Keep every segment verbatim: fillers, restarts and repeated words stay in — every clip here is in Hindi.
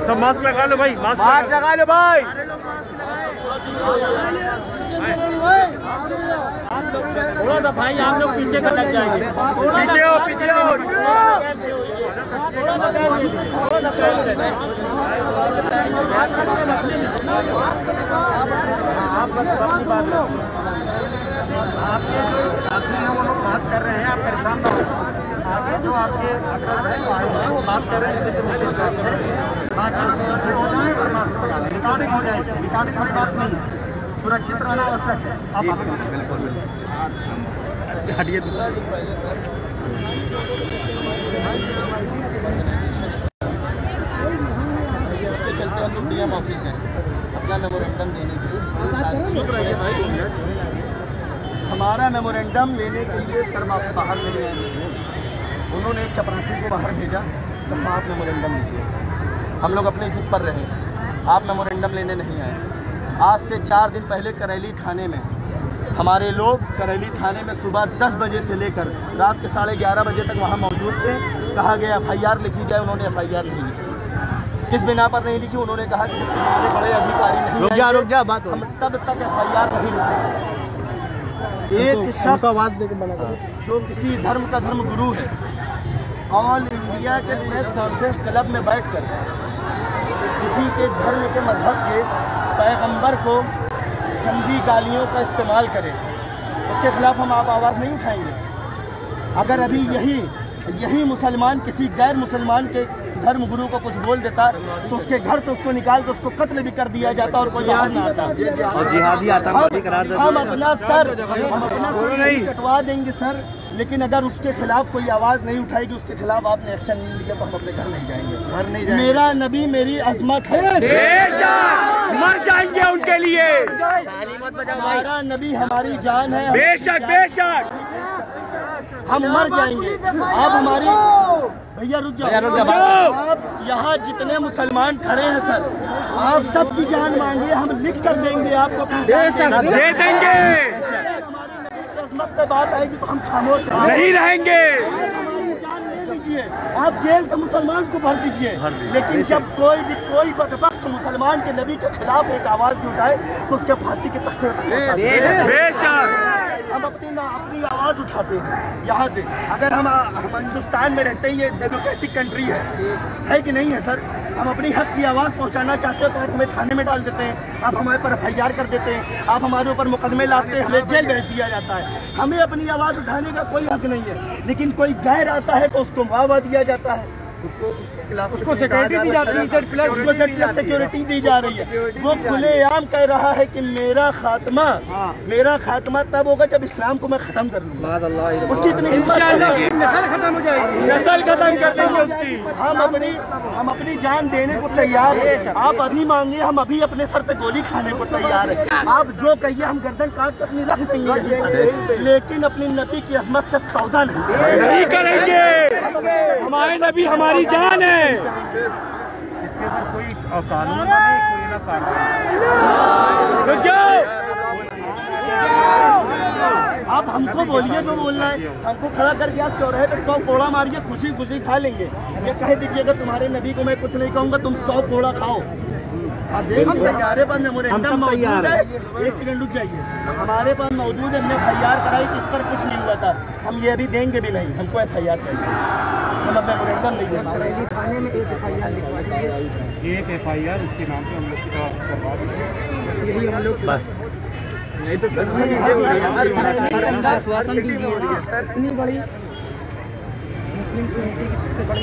सब मास्क लगा लो भाई, मास्क मास्क लगा लो भाई। थोड़ा सा भाई आप लोग पीछे का लग जाएंगे, पीछे हो पीछे हो। आपके साथ में वो लोग बात कर रहे हैं, आप परेशान ना हो। आगे जो आपके अग्रज है वो आए हैं, वो बात कर रहे हैं, इससे बाकी लोग पीछे हो जाए और मास्क लगा लें। रिकॉर्डिंग हो जाएगी, रिकॉर्डिंग वाली बात नहीं है, सुरक्षित रहना आवश्यक है। आप बिल्कुल हटिए। उसके चलते हम लोग डीएम ऑफिस गए अपना मेमोरेंडम देने के लिए। हमारा मेमोरेंडम लेने के लिए सर बाहर ले गए, उन्होंने चपरासी को बाहर भेजा, तो आप मेमोरेंडम लीजिए। हम लोग अपने जिद पर रहे, आप मेमोरेंडम लेने नहीं आए। आज से चार दिन पहले करेली थाने में हमारे लोग करेली थाने में सुबह दस बजे से लेकर रात के साढ़े ग्यारह बजे तक वहाँ मौजूद थे। कहा गया एफ आई आर लिखी जाए, उन्होंने एफ आई आर नहीं लिखी। किस बिना पर नहीं लिखी? उन्होंने कहा कि हमारे बड़े अधिकारी नहीं रुक जा रुक जा बात हम तब तक एफ आई आर नहीं लिखे। एक शख्स आवाज देकर बना जो किसी धर्म का धर्म गुरु है, ऑल इंडिया के प्रेस कॉन्फ्रेंस क्लब में बैठकर किसी के धर्म के मजहब के पैगंबर को गंदी गालियों का इस्तेमाल करें, उसके खिलाफ हम आप आवाज़ नहीं उठाएंगे। अगर अभी यही यही मुसलमान किसी गैर मुसलमान के धर्म गुरु को कुछ बोल देता तो उसके घर से उसको निकाल कर उसको कत्ल भी कर दिया जाता और कोई बाहर नहीं आता और जिहादी आतंकवादी करार देते। हम अपना सर हम अपना सर नहीं कटवा देंगे सर, लेकिन अगर उसके खिलाफ कोई आवाज़ नहीं उठाएगी, उसके खिलाफ आपने एक्शन नहीं लिया तो हम अपने घर नहीं जाएंगे, घर नहीं जाएंगे। मेरा नबी मेरी अजमत है, मर जाएंगे उनके लिए। हमारा नबी हमारी जान है, बेशक बेशक हम मर जाएंगे। आप हमारी भैया रुक जाओ, आप यहाँ जितने मुसलमान खड़े हैं सर, आप सबकी जान मांगिए, हम लिख कर देंगे आपको, दे देंगे। पे बात आएगी तो हम खामोश नहीं रहेंगे। जान ले लीजिए, आप जेल से मुसलमान को भर दीजिए, लेकिन जब कोई भी कोई बदबख्त मुसलमान के नबी के खिलाफ एक आवाज भी उठाए तो उसके फांसी के तख्ते पर हम अपनी ना अपनी आवाज़ उठाते हैं यहाँ से। अगर हम हम हिंदुस्तान में रहते हैं, ये डेमोक्रेटिक कंट्री है है कि नहीं है सर? हम अपनी हक की आवाज़ पहुँचाना चाहते हैं तो हमें थाने में डाल देते हैं, आप हमारे पर एफ आई आर कर देते हैं, आप हमारे ऊपर मुकदमे लाते हैं, हमें जेल भेज दिया जाता है। हमें अपनी आवाज़ उठाने का कोई हक नहीं है, लेकिन कोई गैर आता है तो उसको मुआवजा दिया जाता है, उसको सिक्योरिटी दी जाती है, उसको सिक्योरिटी दी जा रही है। वो खुलेआम कह रहा है कि मेरा खात्मा मेरा खात्मा तब होगा जब इस्लाम को मैं खत्म कर लूँगा। उसकी इतनी हिम्मत, नस्ल खत्म हो जाएगी, नस्ल खत्म कर देंगे उसकी। हम अपनी हम अपनी जान देने को तैयार हैं। आप अभी मांगिए, हम अभी अपने सर पे गोली खाने को तैयार है। आप जो कहिए हम गर्दन काट के अपनी रख देंगे, लेकिन अपनी नबी की अजमत से सौदा नहीं करेंगे। हमारे नबी हमारी जान है। इसके ऊपर कोई कानून नहीं, कोई ना कानून। आप हमको बोलिए जो बोलना है, हमको खड़ा करके आप चौराहे पे सौ कोड़ा मारिए, खुशी खुशी खा लेंगे। ये कह दीजिए अगर तुम्हारे नबी को मैं कुछ नहीं कहूँगा, तुम सौ कोड़ा खाओ। हमारे पास मेमोरेंडम मौजूद है, एक सेकंड रुक जाइए, हमारे पास मौजूद है, हमने एफ आई आर कराई, इस पर कुछ नहीं हुआ था, हम ये अभी देंगे भी नहीं, हमको एफ आई आर चाहिए। हम मेमोरेंडम नहीं देंगे। थाने में एक एफ आई आर एक एफ आई आर उसके नाम पे हम लोग की तरफ करवा देंगे, यही हम लोग बस नहीं तो आश्वासन दीजिए। इतनी बड़ी मुस्लिम कम्युनिटी की सबसे बड़ी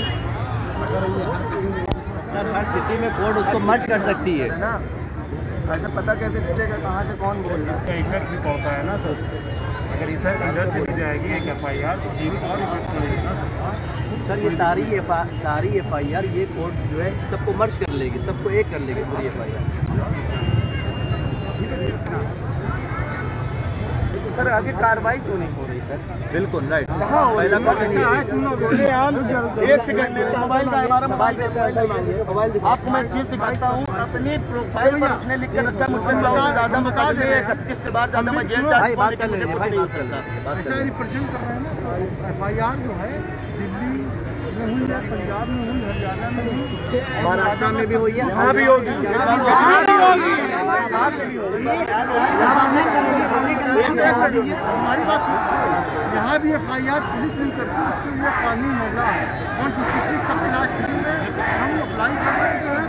सर, हर सिटी में कोर्ट उसको मर्ज कर सकती है ना, ऐसे पता कैसे चलेगा कहाँ से कौन बोल रहा है? इसका इफेक्ट भी पड़ता है ना सर, अगर इस इधर से भी जाएगी एक एफ आई आर तो ये भी और इफेक्ट पड़ेगा सर। ये सारी एफ सारी एफ आई आर ये कोर्ट जो है सबको मर्ज कर लेगी, सबको एक कर लेगी पूरी एफ आई आर। सर आगे कार्रवाई क्यों नहीं हो रही सर? बिल्कुल राइट, कहाँ हो रही है? एक सेकंड में मोबाइल का हमारा मोबाइल मोबाइल आपको मैं चीज दिखाता हूँ। अपनी प्रोफाइल पर उसने लिख कर रखा मुझे सौ से ज्यादा मुकाबले इकतीस से बाद ज्यादा मैं जेल चार्ज मुझे कुछ नहीं हो सकता। रिप्रेजेंट कर रहे हैं ना, एफ आई आर जो है दिल्ली पंजाब में हूँ, हरियाणा में हूँ, महाराष्ट्र में भी हुई है, यहाँ भी होगी, यहाँ भी होगी, हमारी बात यहाँ भी एफ आई आर पुलिस नहीं करती, उसके लिए कानून होगा वन फिफ्टी सिक्स सप्लाई हम अप्लाई कर सकते हैं।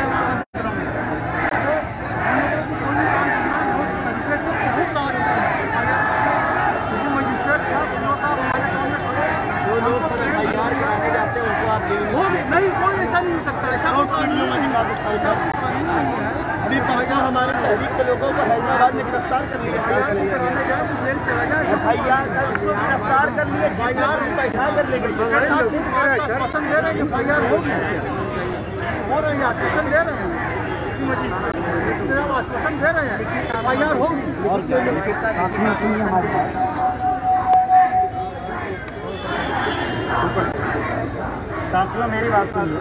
नहीं कोई ऐसा नहीं हो सकता, ऐसा अभी परसों हमारे तहरीक के लोगों को हैदराबाद में गिरफ्तार कर लिया, एफ आई आर उसको गिरफ्तार कर लिया, बैठा कर ले गए, आश्वासन दे रहे हैं एफ आई आर होगी, हो रही है आश्वासन दे रहे हैं, आश्वासन दे रहे हैं एफ आई आर होगी। साथियों मेरी बात सुनिए,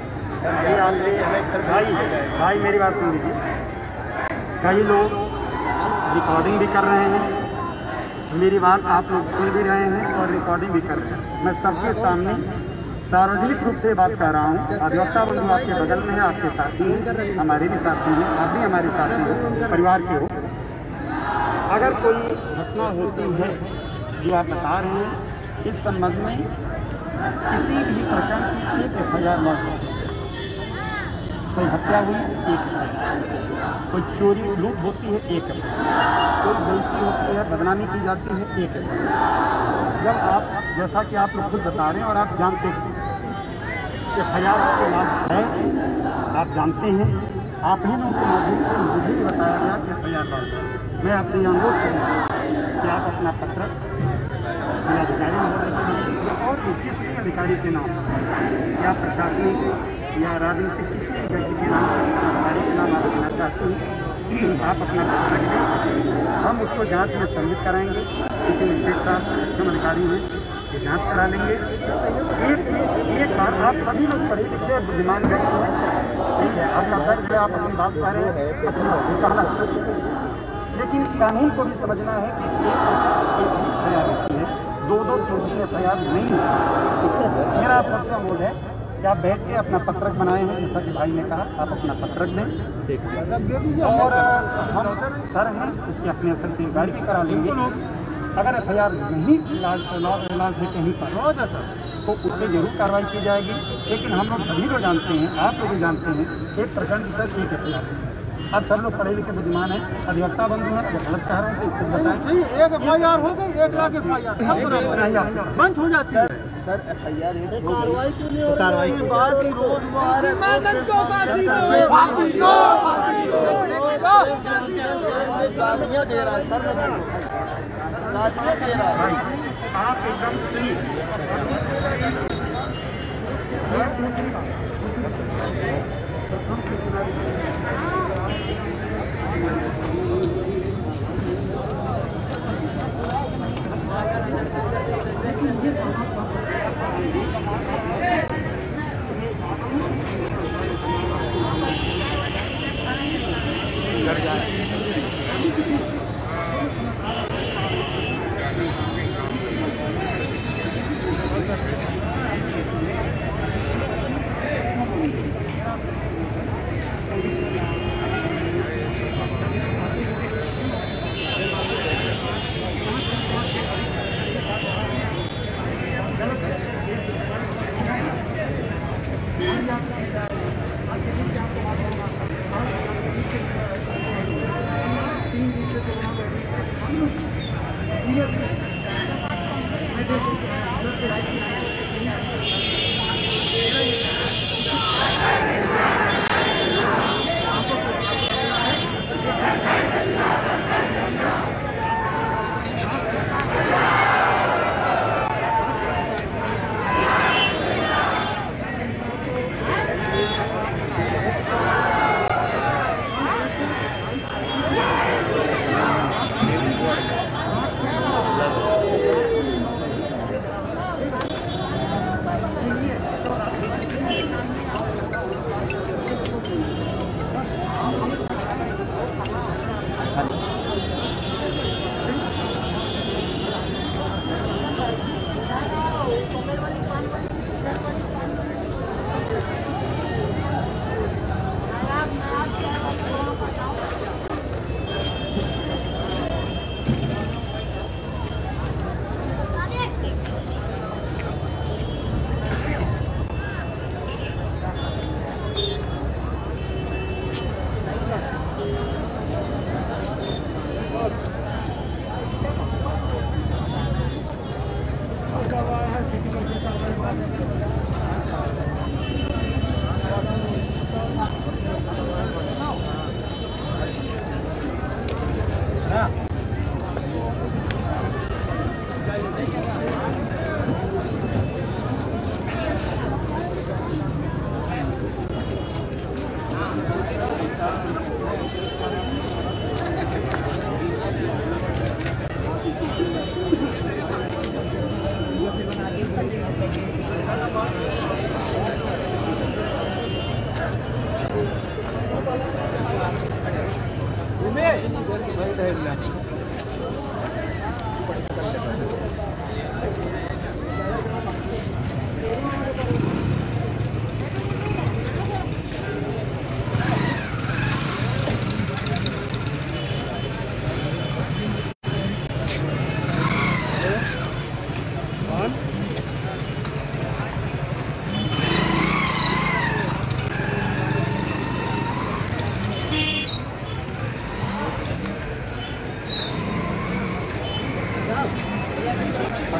भाई भाई मेरी बात सुन लीजिए। कई लोग रिकॉर्डिंग भी कर रहे हैं, मेरी बात आप लोग सुन भी रहे हैं और रिकॉर्डिंग भी कर रहे हैं। मैं सबके सामने सार्वजनिक रूप से बात कर रहा हूँ। अधिवक्ता बंधु आपके बगल में है, आपके साथी हैं, हमारे भी साथी हैं, आप भी हमारे साथी हैं, परिवार के हो। अगर कोई घटना होती है जो आप बता रहे हैं, इस संबंध में किसी भी प्रकार की एक एफ आई आर लॉन्च होती है। कोई हत्या हुई एक एफ आई आर, कोई चोरी लूट होती है एक एफ आई आर, कोई बेइज्जती होती है, बदनामी की जाती है एक एफ आई आर। जब आप जैसा कि आप लोग खुद बता रहे हैं और आप जानते हैं एफ आई आर के लाभ है, आप जानते हैं, आप ही लोगों के माध्यम से मुझे भी बताया गया कि एफ आई आर लॉन्च है। मैं आपसे यह अनुरोध करूँगा कि आप अपना पत्र जिलाधिकारी और जिस भी अधिकारी के नाम या प्रशासनिक या राजनीतिक किसी भी व्यक्ति के नाम से अधिकारी के नाम आप देना चाहते हैं, आप अपना पत्र दें, हम उसको जांच में सम्मिलित कराएंगे। सिटी मजिस्ट्रेट साहब सक्षम अधिकारी हैं, ये जांच करा लेंगे। एक एक बार आप सभी लोग पढ़े लिखे और बुद्धिमान व्यक्ति हैं, ठीक है, आपका दर्द है, आप अपनी बात कर रहे हैं, अच्छी बात है, कहना चाहिए, लेकिन कानून को भी समझना है कि एक एक ही एफ आई आर होती है, दो दो तीन तीन एफ आई आर नहीं है। मेरा आप सबसे अनुरोध है कि आप बैठ के अपना पत्रक बनाए हैं, जैसा कि भाई ने कहा, आप अपना पत्रक दें और हम सर हैं उसके अपने स्तर से इंक्वायरी भी करा लेंगे। अगर एफ आई आर नहीं इलाज इलाज है कहीं पर तो उस पर जरूर कार्रवाई की जाएगी। लेकिन हम लोग सभी लोग जानते हैं, आप लोग भी जानते हैं, एक प्रखंड सर एक एफ आई आर। अब सब लोग पढ़े लिखे बुद्धिमान हैं, अधिवक्ता बंधु हैं, अगर गलत कह रहे हैं तो खुद बताएं। नहीं, एक एफ आई आर हो गई, एक लाख एफ आई आर बंद हो जाती है। सर एफ आई आर कार्रवाई के लिए कार्रवाई की बात की रोज गालियाँ दे रहा है सर, गालियाँ दे रहा है। आप एकदम सुनिए,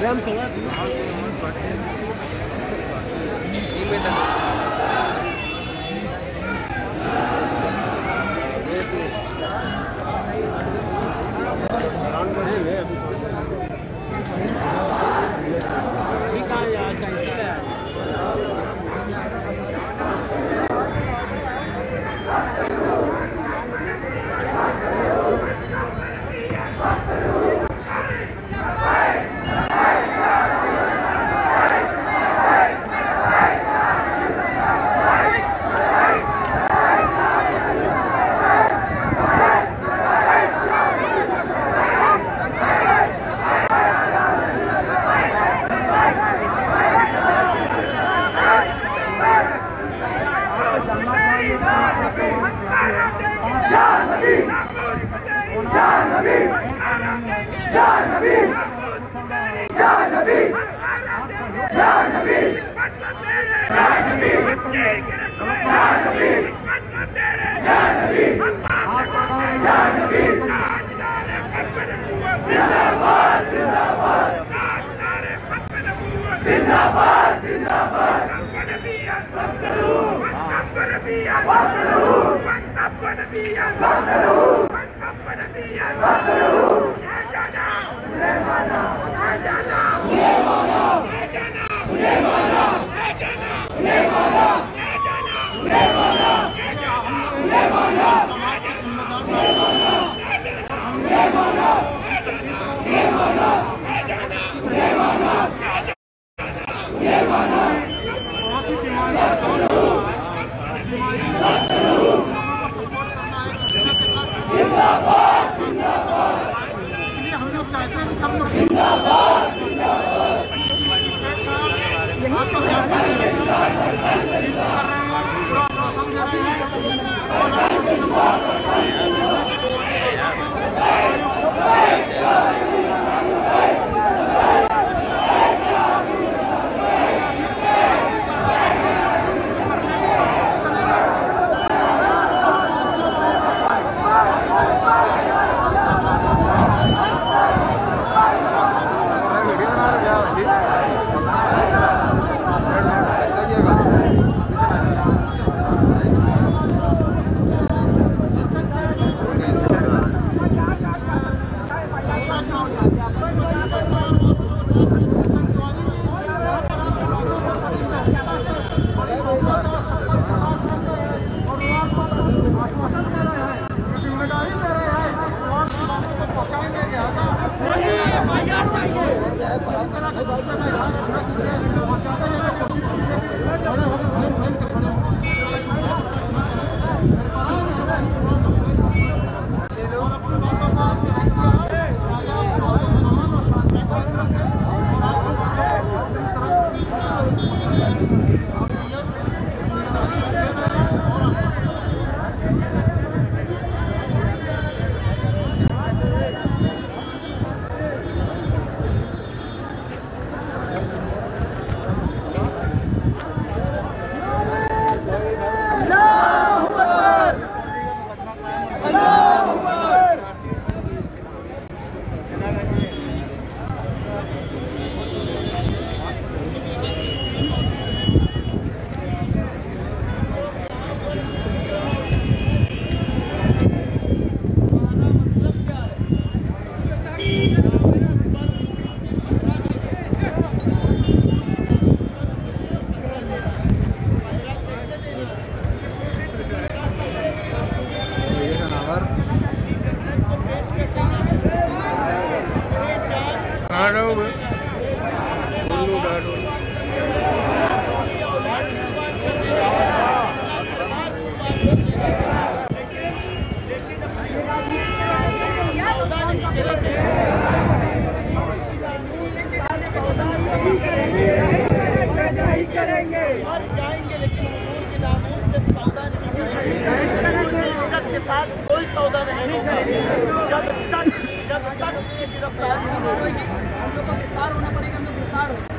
साथ कोई सौदा नहीं होगा जब तक जब तक उसकी गिरफ्तारी नहीं होगी। हमको गिरफ्तार होना पड़ेगा, हमको गिरफ्तार हो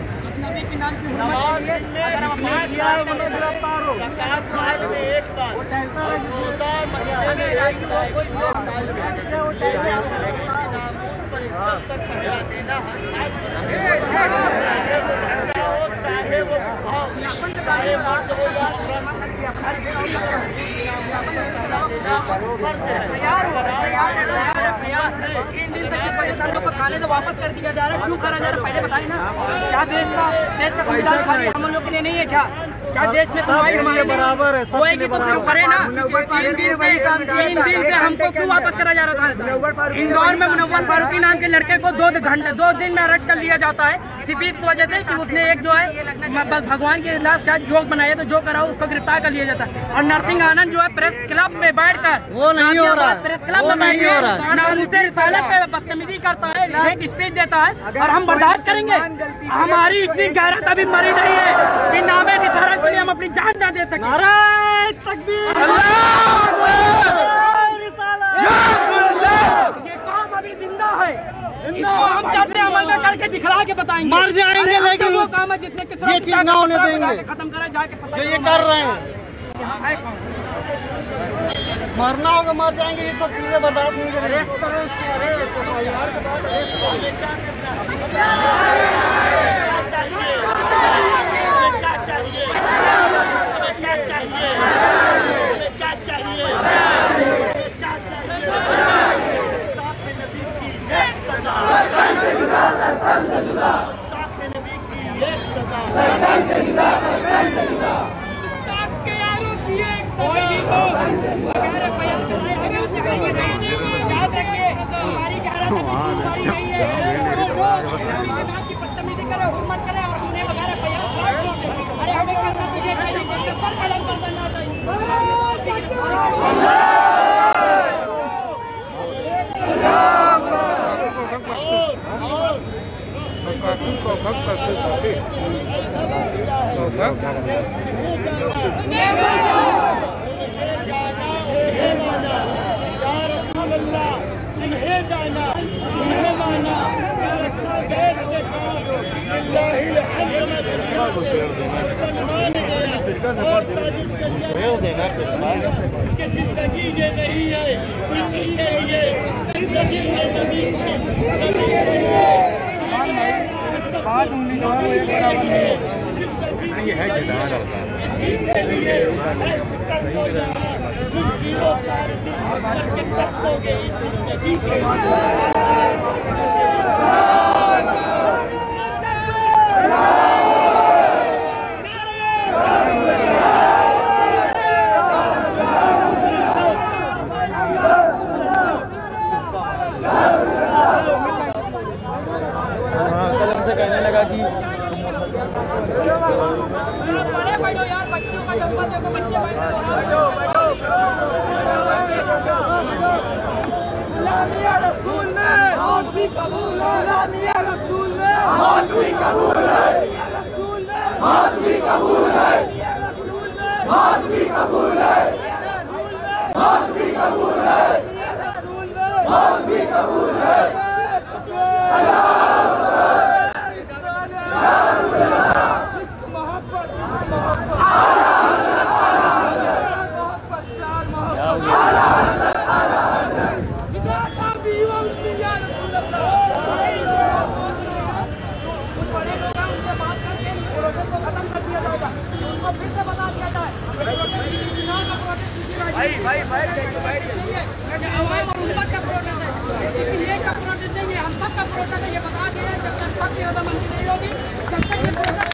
नबी के नाम की नमाज में अगर हम जिसने किया है वो गिरफ्तार हो। ज़कात साल में एक बार और रोज़ा महीने में एक बार कोई गिरफ्तार नहीं है। खाने से वापस कर दिया जा रहा है, क्यों करा जा रहा है? पहले बताइए ना, क्या देश का देश का संविधान खाली हम लोग के लिए नहीं है क्या? क्या देश में सुनवाई हमारे बराबर है? कोई की तो शुरू करे ना। तीन दिन से तीन दिन से हमको क्यों वापस करा जा रहा था? इंदौर में मुनव्वर फारूकी नाम के लड़के को दो घंटे दो दिन में अरेस्ट कर लिया जाता है सिर्फ इस वजह से कि उसने एक जो है भगवान के खिलाफ शायद जोक बनाया, तो जो करा उसको गिरफ्तार कर लिया जाता है। और नरसिंह आनंद जो है प्रेस क्लब में बैठकर वो नहीं हो रहा, प्रेस क्लब में बैठकर नामुसे रिसालत पे बदतमीजी करता है, एक स्पीच देता है, और हम बर्दाश्त करेंगे? हमारी इतनी गैरत अभी मरी नहीं है कि नामे निसारत के लिए हम अपनी जान ना दे सकें। नारे तकबीर, ये काम अभी जिंदा है, इसको हम कैसे अमल में करके दिखला के बताएंगे? मर जाएंगे लेकिन वो काम है जिसने ये चीज ना होने देंगे, खत्म करा जाके जो ये कर रहे हैं। मरना होगा मर जाएंगे, ये सब चीजें बर्दाश्त नहीं बदतमीजी करे, हुर्मत करे और उन्हें वगैरह अरे हमें करना जिंदगी ये नहीं है, इसके लिए जिंदगी ये है जिदार कहने लगा कि बड़े बैठो यार, बच्चों का जन्म देखो, बच्चे बैठो। गुलामिया रसूल ने मौत भी कबूल है, गुलामिया रसूल ने मौत भी कबूल है, रसूल ने मौत भी कबूल है, मौत भी कबूल है, मौत भी कबूल है, मौत भी कबूल है। भाई भाई भाई उनका क्या प्रोटेस्ट है, इसलिए का प्रोटेस्ट नहीं है, हम सब का प्रोटेस्ट है, ये बता दिया। जब तक सब की रजामंदी नहीं होगी तब तक ये प्रोटेस्ट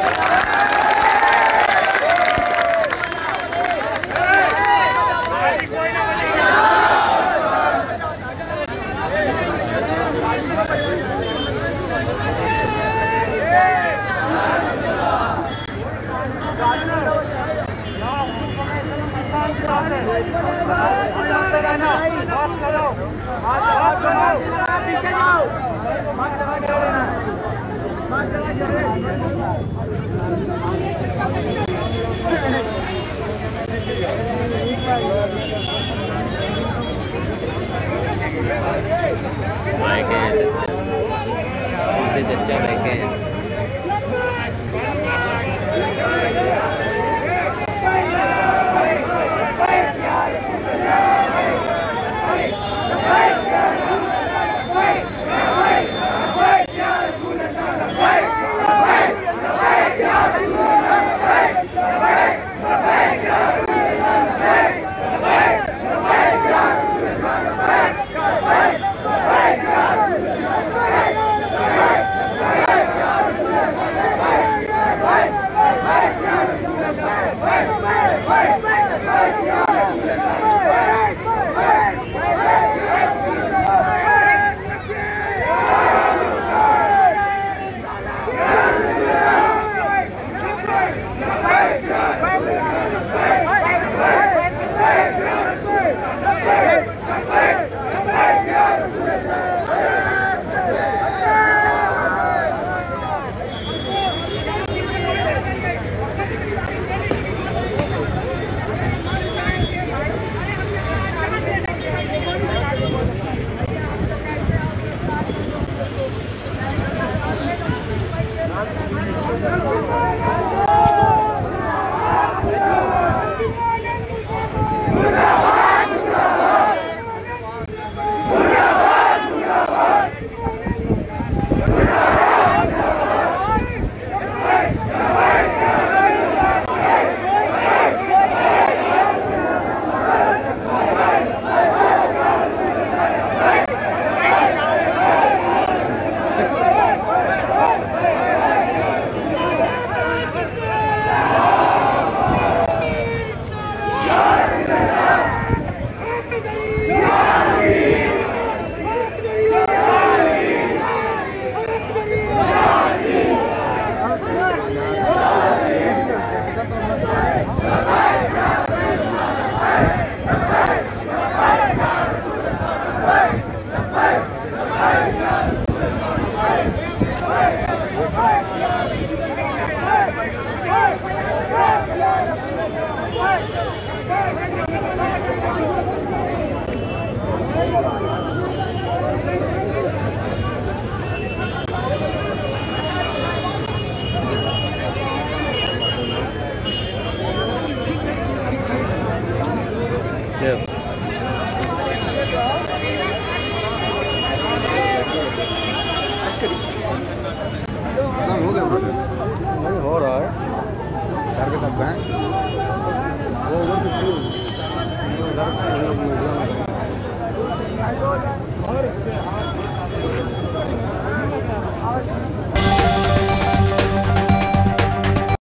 पीछे जाओ। चच्चा बैठे हैं। Wait! चुका है। वो उधर से